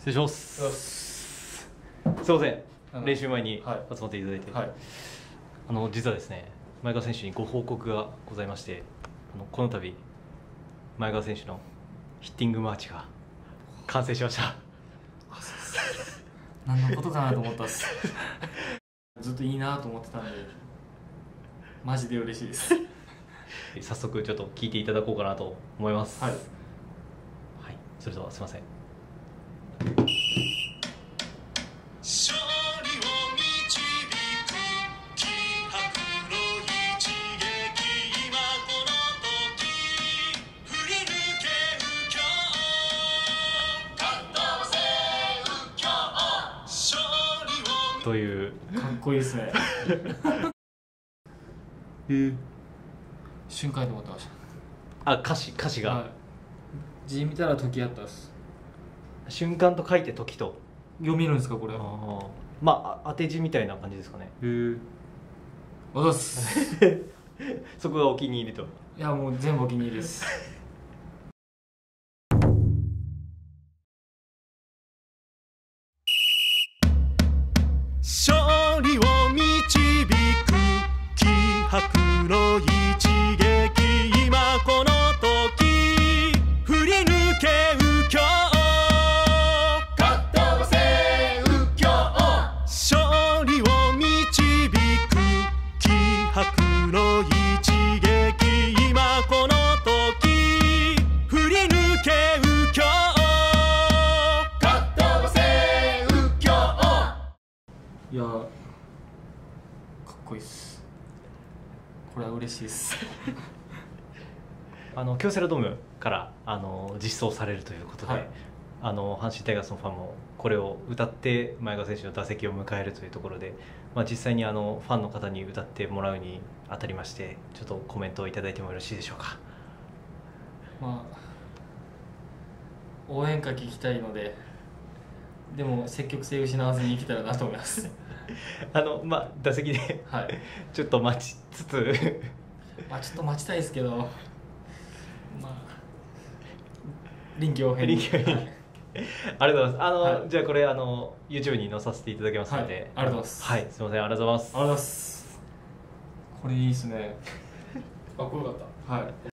失礼します。すいません、練習前に集まっていただいて、実はですね、前川選手にご報告がございまして、この度前川選手のヒッティングマーチが完成しました。 何のことかなと思ったっす。ずっといいなと思ってたんで、マジで嬉しいです。 早速ちょっと聞いていただこうかなと思います。はい、それではすいません。勝利を導く気迫の一撃、今この時振り抜け右京、感動性右京、勝利をというかっこいいですね。瞬間と思ってました。 歌詞が、 字見たら時あったっす。 瞬間と書いて時と読めるんですかこれ。 まあ当て字みたいな感じですかね。 おざっす。 そこがお気に入りと。 いやもう全部お気に入りです。 勝利を導く気迫の一撃、今この時振り抜け右京、感動性右京、勝利を導く気迫の一撃、今この時振り抜け右京、感動性右京。 いやかっこいいっす。これは嬉しいです。 京セラドームから実装されるということで、阪神タイガースのファンもこれを歌って前川選手の打席を迎えるというところで、実際にファンの方に歌ってもらうにあたりまして、ちょっとコメントをいただいてもよろしいでしょうか。 応援歌聞きたいので、でも積極性を失わずにいけたらなと思います。 打席で、ちょっと待ちつつちょっと待ちたいですけど、臨機応変に。 ありがとうございます。じゃあこれYouTube に載させていただきますので、 ありがとうございます。 すみません、ありがとうございます。 ありがとうございます。これいいですね。かっこよかった。